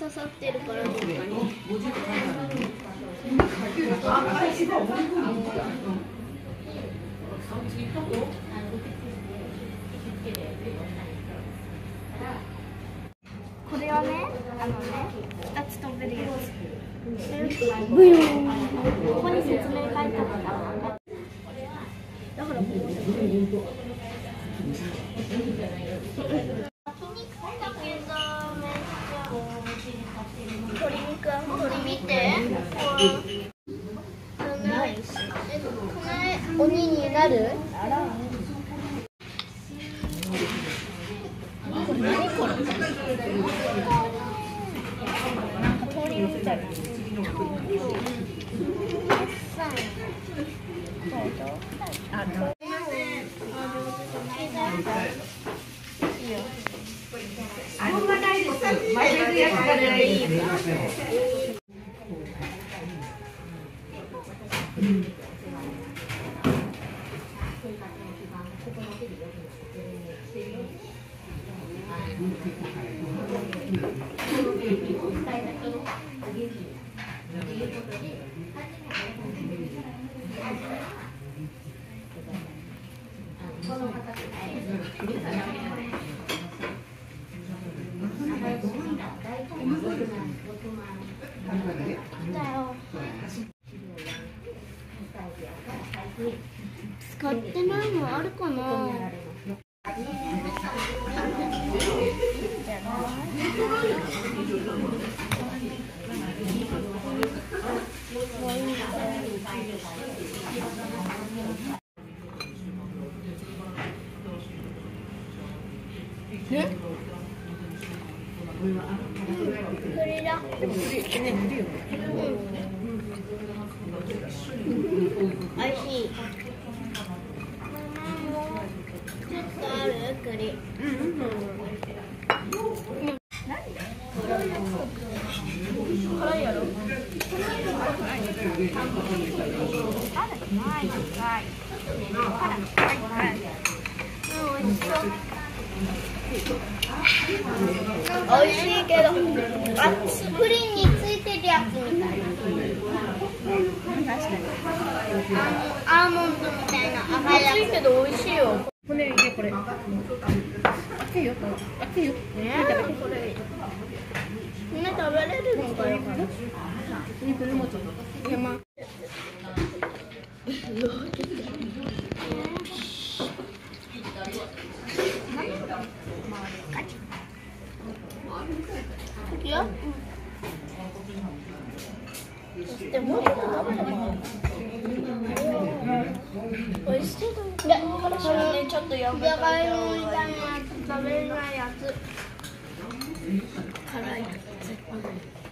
刺さってるからどっかに。これはね、2つ飛べるやつ。ブヨーン。ここに説明書いてあったから。だからここ。鳥見て。鬼になる？これ何これ？なんか鳥みたいな。 あれはないです。マイルやつがいい。 使ってないのあるかな。栗だ。でも栗ね、栗よ。おいしい。ちょっとある栗。辛いやろ。おいしいけど、プリンについてるやつみたいな。確かに。アーモンドみたいな甘いやつ。熱いけど美味しいよ。 骨入れこれ。開けよこれ。開けよ。 ねえ、これ。みんな食べれるのかよ。 これもちょっと。山。 いや。でも美味しいだね。ちょっとやばい。じゃがいもみたいなやつ食べれないやつ。辛い。